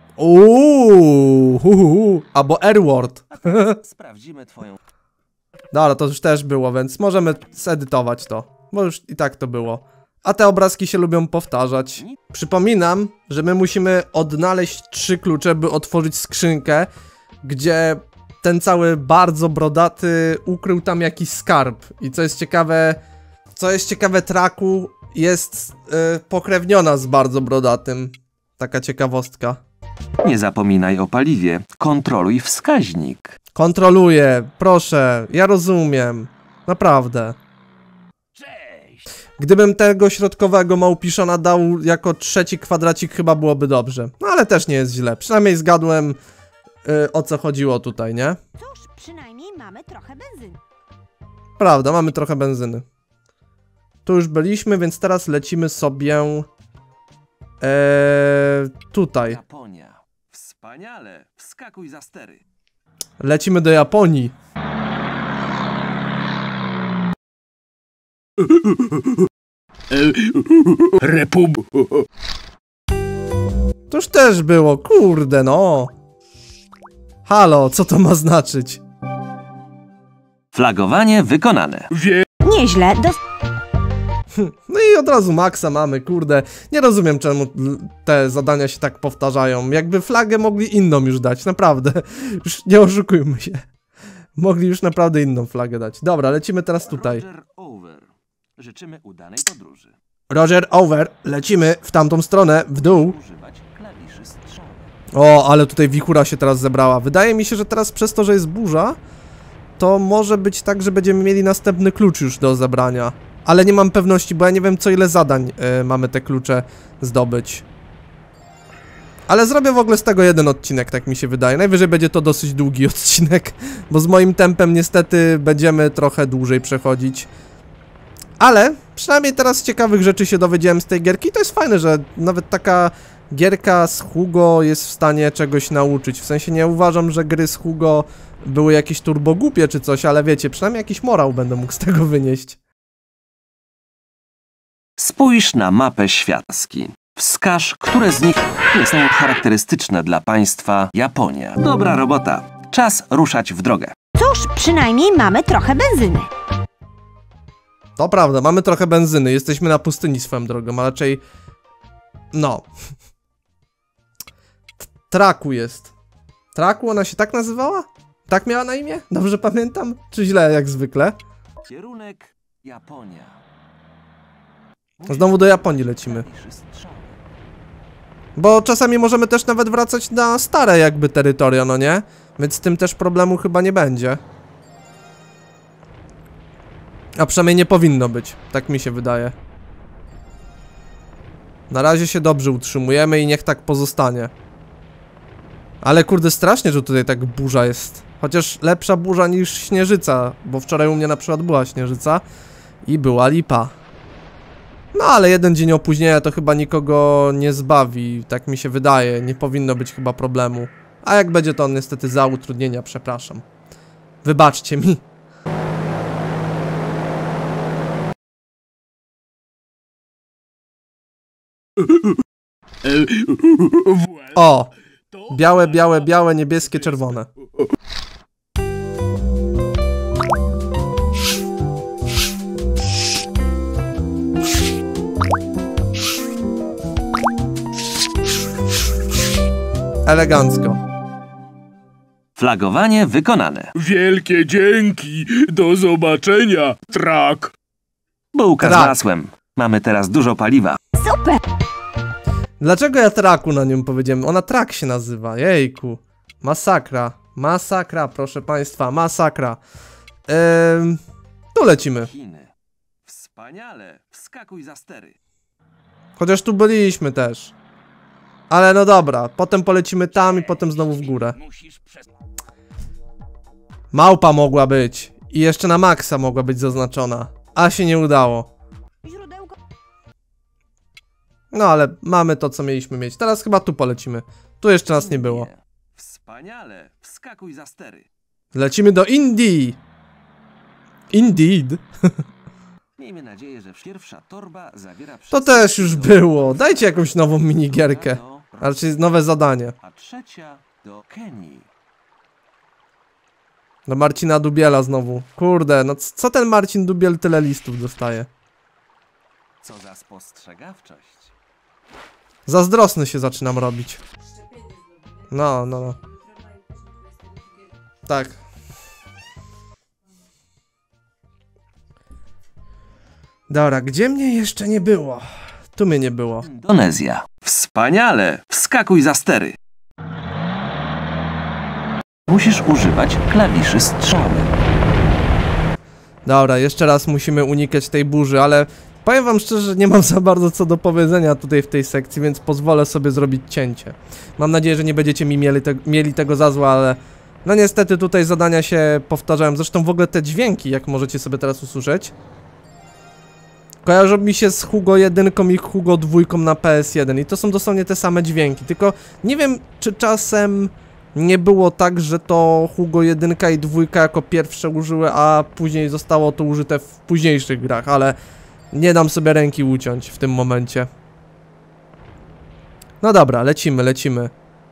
S3: Albo Airword.
S2: Sprawdzimy twoją...
S3: Dobra, to już też było, więc możemy zedytować to. Bo już i tak to było. A te obrazki się lubią powtarzać. Przypominam, że my musimy odnaleźć 3 klucze, by otworzyć skrzynkę, gdzie ten cały bardzo brodaty ukrył tam jakiś skarb. I co jest ciekawe, Traku jest pokrewniona z bardzo brodatym. Taka ciekawostka.
S2: Nie zapominaj o paliwie. Kontroluj wskaźnik.
S3: Kontroluję, proszę, ja rozumiem. Naprawdę.
S4: Cześć!
S3: Gdybym tego środkowego małpiszona dał jako trzeci kwadracik, chyba byłoby dobrze. No ale też nie jest źle. Przynajmniej zgadłem, o co chodziło tutaj, nie?
S1: Cóż, przynajmniej mamy trochę benzyny.
S3: Prawda, mamy trochę benzyny. Tu już byliśmy, więc teraz lecimy sobie... tutaj.
S2: Japonia. Wspaniale. Wskakuj za stery.
S3: Lecimy do Japonii. Toż też było, kurde no. Halo, co to ma znaczyć?
S2: Flagowanie wykonane.
S1: Nieźle,
S3: No i od razu maksa mamy, kurde. Nie rozumiem, czemu te zadania się tak powtarzają. Jakby flagę mogli inną już dać, naprawdę. Już nie oszukujmy się. Mogli już naprawdę inną flagę dać. Dobra, lecimy teraz tutaj.
S2: Roger over. Życzymy udanej podróży.
S3: Roger over, lecimy w tamtą stronę, w dół.
S2: Używać klawiszy strzału.
S3: O, ale tutaj wichura się teraz zebrała. Wydaje mi się, że teraz przez to, że jest burza, to może być tak, że będziemy mieli następny klucz już do zebrania. Ale nie mam pewności, bo ja nie wiem, co ile zadań mamy te klucze zdobyć. Ale zrobię w ogóle z tego jeden odcinek, tak mi się wydaje. Najwyżej będzie to dosyć długi odcinek, bo z moim tempem niestety będziemy trochę dłużej przechodzić. Ale przynajmniej teraz ciekawych rzeczy się dowiedziałem z tej gierki i to jest fajne, że nawet taka gierka z Hugo jest w stanie czegoś nauczyć. W sensie nie uważam, że gry z Hugo były jakieś turbogłupie czy coś, ale wiecie, przynajmniej jakiś morał będę mógł z tego wynieść.
S2: Spójrz na mapę światowski. Wskaż, które z nich są charakterystyczne dla państwa Japonia. Dobra robota. Czas ruszać w drogę.
S1: cóż, przynajmniej mamy trochę benzyny.
S3: To prawda, mamy trochę benzyny. Jesteśmy na pustyni swoją drogą, a raczej... No. Traku jest. Traku, ona się tak nazywała? Tak miała na imię? Dobrze pamiętam? Czy źle, jak zwykle?
S2: Kierunek Japonia.
S3: Znowu do Japonii lecimy. Bo czasami możemy też nawet wracać na stare jakby terytoria, no nie? Więc z tym też problemu chyba nie będzie. A przynajmniej nie powinno być. Tak mi się wydaje. Na razie się dobrze utrzymujemy i niech tak pozostanie. Ale kurde, strasznie, że tutaj tak burza jest. Chociaż lepsza burza niż śnieżyca. Bo wczoraj u mnie na przykład była śnieżyca i była lipa. No ale jeden dzień opóźnienia to chyba nikogo nie zbawi. Tak mi się wydaje. Nie powinno być chyba problemu. A jak będzie, to niestety za utrudnienia, przepraszam. Wybaczcie mi. O! Białe, białe, białe, niebieskie, czerwone. Elegancko.
S2: Flagowanie wykonane.
S6: Wielkie dzięki! Do zobaczenia, Trak!
S2: Bułka z
S3: Trak.
S2: masłem. Mamy teraz dużo paliwa.
S1: Super!
S3: Dlaczego ja traku na nią powiedziałem? Ona trak się nazywa, jejku. Masakra. Masakra, proszę państwa, masakra. Tu lecimy.
S2: Chiny. Wspaniale. Wskakuj za stery.
S3: Chociaż tu byliśmy też. Ale no dobra, potem polecimy tam i potem znowu w górę. Małpa mogła być. I jeszcze na maksa mogła być zaznaczona. A się nie udało.
S1: Źródełko...
S3: No ale mamy to, co mieliśmy mieć. Teraz chyba tu polecimy. Tu jeszcze nas nie było.
S2: Wspaniale. Wskakuj za stery.
S3: Lecimy do Indii. Indeed.
S2: Miejmy nadzieję, że pierwsza torba zawiera...
S3: To też już było. Dajcie jakąś nową minigierkę. A raczej nowe zadanie.
S2: A trzecia do Kenii.
S3: Do Marcina Dubiela znowu. Kurde, no co ten Marcin Dubiel tyle listów dostaje?
S2: Co za spostrzegawczość.
S3: Zazdrosny się zaczynam robić. No. Tak. Dobra, gdzie mnie jeszcze nie było? Tu mnie nie było.
S2: Indonezja. Wspaniale. Wskakuj za stery. Musisz używać klawiszy strzały.
S3: Dobra, jeszcze raz musimy unikać tej burzy, ale powiem wam szczerze, że nie mam za bardzo co do powiedzenia tutaj w tej sekcji, więc pozwolę sobie zrobić cięcie. Mam nadzieję, że nie będziecie mi mieli tego za złe, ale no niestety tutaj zadania się powtarzają. Zresztą w ogóle te dźwięki, jak możecie sobie teraz usłyszeć, kojarzą mi się z Hugo 1 i Hugo 2 na PS1 i to są dosłownie te same dźwięki, tylko nie wiem, czy czasem nie było tak, że to Hugo 1 i 2 jako pierwsze użyły, a później zostało to użyte w późniejszych grach, ale nie dam sobie ręki uciąć w tym momencie. No dobra, lecimy.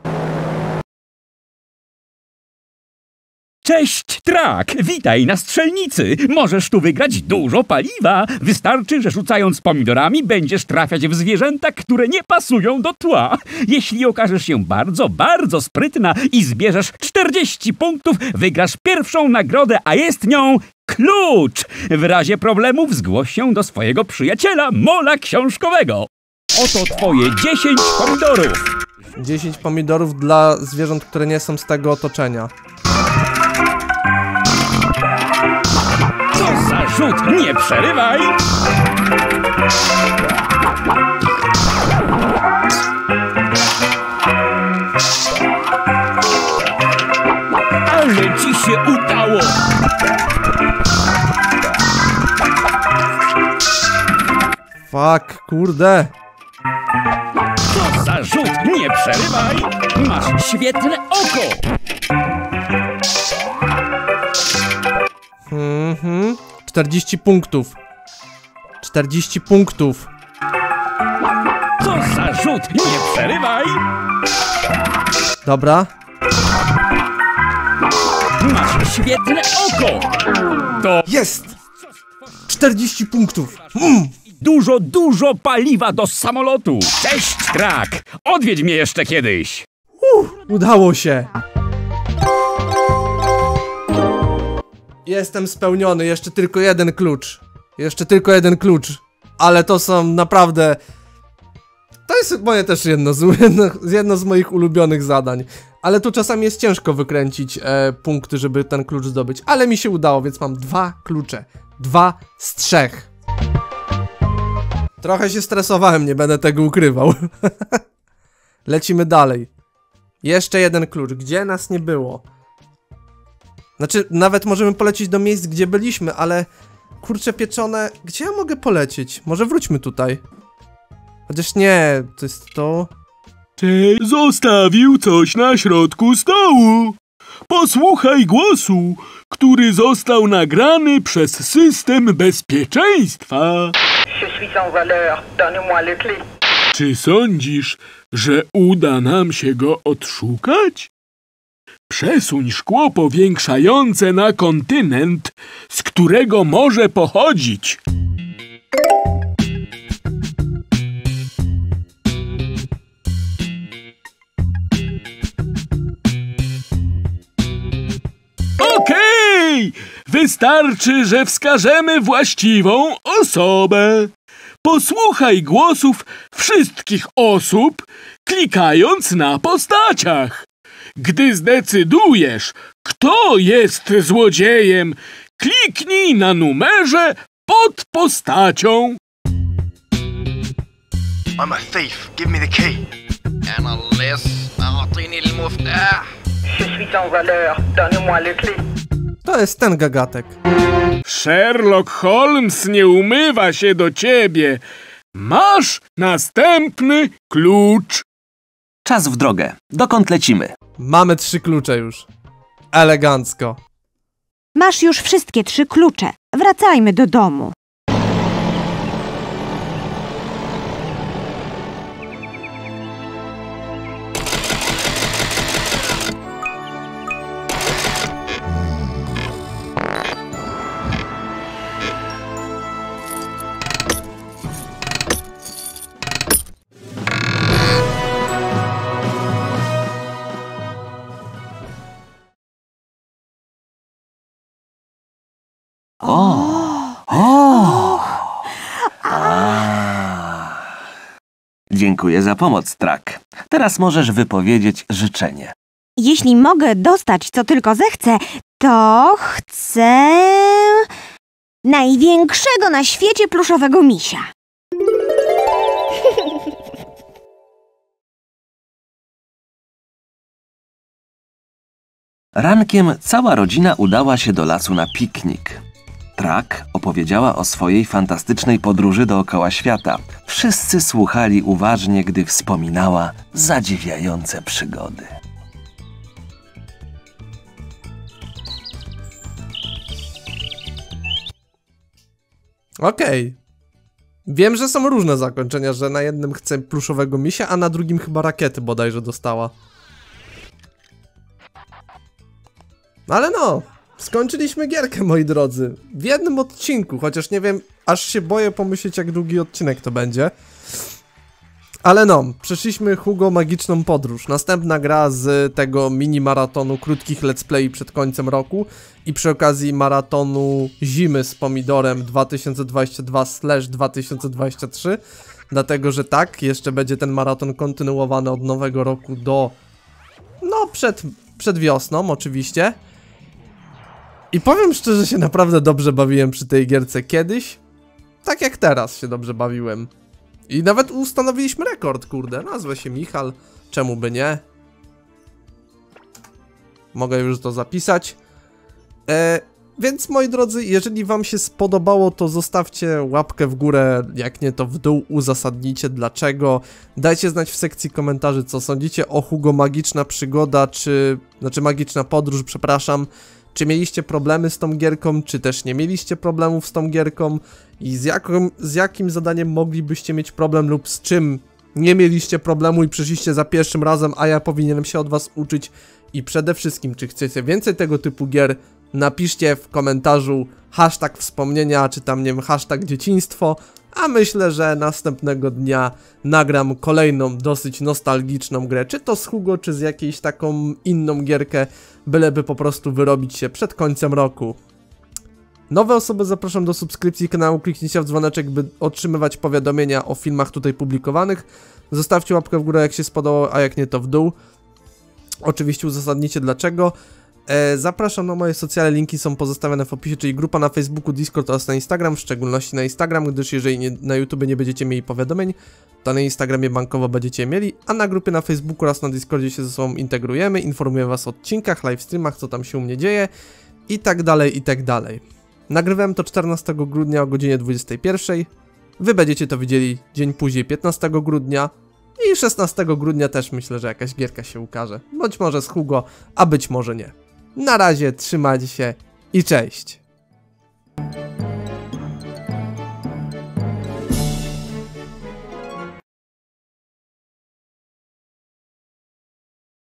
S7: Cześć, Trak! Witaj na strzelnicy! Możesz tu wygrać dużo paliwa. Wystarczy, że rzucając pomidorami będziesz trafiać w zwierzęta, które nie pasują do tła. Jeśli okażesz się bardzo, bardzo sprytna i zbierzesz 40 punktów, wygrasz pierwszą nagrodę, a jest nią klucz! W razie problemów zgłoś się do swojego przyjaciela, Mola Książkowego. Oto twoje 10 pomidorów.
S3: 10 pomidorów dla zwierząt, które nie są z tego otoczenia.
S7: Co za rzut! Nie przerywaj! Ale ci się udało!
S3: Fuck, kurde.
S7: Co za rzut! Nie przerywaj! Masz świetne oko!
S3: 40 punktów. 40 punktów.
S7: Co za rzut! Nie przerywaj!
S3: Dobra.
S7: Masz świetne oko! To
S3: Jest! 40 punktów.
S7: dużo paliwa do samolotu! Cześć, Trak! Odwiedź mnie jeszcze kiedyś!
S3: Udało się. Jestem spełniony, jeszcze tylko jeden klucz. Ale to są naprawdę... To jest moje też jedno z moich ulubionych zadań. Ale tu czasami jest ciężko wykręcić punkty, żeby ten klucz zdobyć. Ale mi się udało, więc mam 2 klucze. 2 z 3. Trochę się stresowałem, nie będę tego ukrywał. Lecimy dalej. Jeszcze jeden klucz. Gdzie nas nie było? Znaczy, nawet możemy polecieć do miejsc, gdzie byliśmy, ale... Kurcze pieczone... Gdzie ja mogę polecieć? Może wróćmy tutaj. Chociaż nie, to jest to...
S6: Zostawił coś na środku stołu. Posłuchaj głosu, który został nagrany przez system bezpieczeństwa. Czy sądzisz, że uda nam się go odszukać? Przesuń szkło powiększające na kontynent, z którego może pochodzić. Okej! Wystarczy, że wskażemy właściwą osobę. Posłuchaj głosów wszystkich osób, klikając na postaciach. Gdy zdecydujesz, kto jest złodziejem, kliknij na numerze pod postacią.
S8: I'm a thief. Give me the key. Analyst. أعطيني المفتاح. Je suis sans valeur. Donnez-moi le clé.
S3: To jest ten gagatek.
S6: Sherlock Holmes nie umywa się do ciebie. Masz następny klucz.
S2: Czas w drogę. Dokąd lecimy?
S3: Mamy 3 klucze już. Elegancko.
S1: Masz już wszystkie 3 klucze. Wracajmy do domu.
S2: Dziękuję za pomoc, Trak. Teraz możesz wypowiedzieć życzenie.
S1: Jeśli mogę dostać co tylko zechcę, to chcę... największego na świecie pluszowego misia.
S2: Rankiem cała rodzina udała się do lasu na piknik. Trak opowiedziała o swojej fantastycznej podróży dookoła świata. Wszyscy słuchali uważnie, gdy wspominała zadziwiające przygody.
S3: Okej. Wiem, że są różne zakończenia, że na jednym chce pluszowego misia, a na drugim chyba rakiety bodajże dostała. Ale no, skończyliśmy gierkę, moi drodzy. W jednym odcinku, chociaż nie wiem, aż się boję pomyśleć, jak długi odcinek to będzie. Ale no, przeszliśmy Hugo Magiczną Podróż. Następna gra z tego mini maratonu krótkich let's play przed końcem roku i przy okazji maratonu Zimy z Pomidorem 2022/2023. Dlatego, że tak, jeszcze będzie ten maraton kontynuowany od nowego roku do... no, przed wiosną oczywiście. I powiem szczerze, się naprawdę dobrze bawiłem przy tej gierce kiedyś. Tak jak teraz się dobrze bawiłem. I nawet ustanowiliśmy rekord, kurde. Nazwę się Michal, czemu by nie? Mogę już to zapisać. Więc moi drodzy, jeżeli wam się spodobało, to zostawcie łapkę w górę, jak nie to w dół, uzasadnijcie dlaczego. Dajcie znać w sekcji komentarzy, co sądzicie o Hugo Magiczna Przygoda, znaczy Magiczna Podróż, przepraszam. Czy mieliście problemy z tą gierką, czy też nie mieliście problemów z tą gierką i z jakim zadaniem moglibyście mieć problem lub z czym nie mieliście problemu i przyszliście za pierwszym razem, a ja powinienem się od was uczyć. I przede wszystkim, czy chcecie więcej tego typu gier, napiszcie w komentarzu hashtag wspomnienia, czy tam nie wiem, hashtag dzieciństwo, a myślę, że następnego dnia nagram kolejną dosyć nostalgiczną grę, czy to z Hugo, czy z jakiejś taką inną gierkę, byleby po prostu wyrobić się przed końcem roku. Nowe osoby zapraszam do subskrypcji kanału, kliknijcie w dzwoneczek, by otrzymywać powiadomienia o filmach tutaj publikowanych. Zostawcie łapkę w górę, jak się spodobało, a jak nie to w dół. Oczywiście uzasadnijcie dlaczego. Zapraszam na moje socjale, linki są pozostawione w opisie, czyli grupa na Facebooku, Discord oraz na Instagram, w szczególności na Instagram, gdyż jeżeli na YouTube nie będziecie mieli powiadomień, to na Instagramie bankowo będziecie mieli, a na grupie na Facebooku oraz na Discordzie się ze sobą integrujemy, informuję was o odcinkach, livestreamach, co tam się u mnie dzieje i tak dalej, i tak dalej. Nagrywałem to 14 grudnia o godzinie 21, wy będziecie to widzieli dzień później, 15 grudnia, i 16 grudnia też myślę, że jakaś gierka się ukaże. Bądź może z Hugo, a być może nie. Na razie, trzymajcie się i cześć!